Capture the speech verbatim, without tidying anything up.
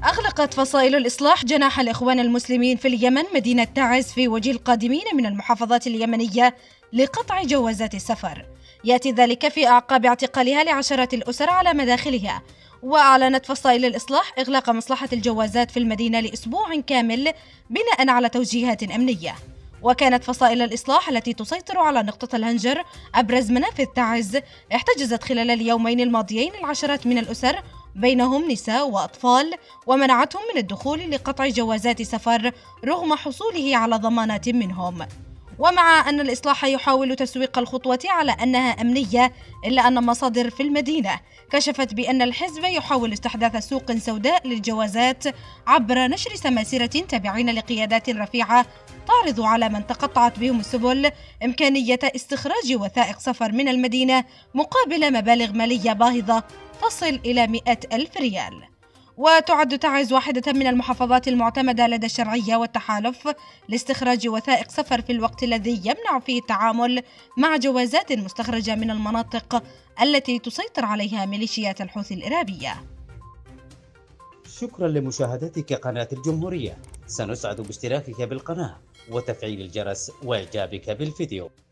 أغلقت فصائل الإصلاح جناح الإخوان المسلمين في اليمن مدينة تعز في وجه القادمين من المحافظات اليمنية لقطع جوازات السفر. يأتي ذلك في أعقاب اعتقالها لعشرات الأسر على مداخلها. وأعلنت فصائل الإصلاح إغلاق مصلحة الجوازات في المدينة لأسبوع كامل بناء على توجيهات أمنية. وكانت فصائل الإصلاح التي تسيطر على نقطة الهنجر أبرز منافذ تعز احتجزت خلال اليومين الماضيين العشرات من الأسر بينهم نساء وأطفال، ومنعتهم من الدخول لقطع جوازات سفر رغم حصوله على ضمانات منهم. ومع أن الإصلاح يحاول تسويق الخطوة على أنها أمنية، إلا أن مصادر في المدينة كشفت بأن الحزب يحاول استحداث سوق سوداء للجوازات عبر نشر سماسرة تابعين لقيادات رفيعة تعرض على من تقطعت بهم السبل إمكانية استخراج وثائق سفر من المدينة مقابل مبالغ مالية باهظة تصل إلى مئة ألف ريال. وتعد تعز واحدة من المحافظات المعتمدة لدى الشرعية والتحالف لاستخراج وثائق سفر في الوقت الذي يمنع فيه التعامل مع جوازات مستخرجة من المناطق التي تسيطر عليها ميليشيات الحوثي الإرهابية. شكرا لمشاهدتك قناة الجمهورية. سنسعد باشتراكك بالقناة وتفعيل الجرس وإعجابك بالفيديو.